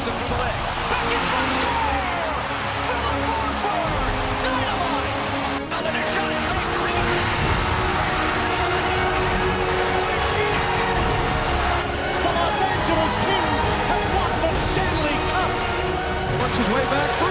moves it through the legs. Back in front, score! Philip Forsberg! Dynamite! Another shot inside the ring. The Los Angeles Kings have won the Stanley Cup! Works his way back.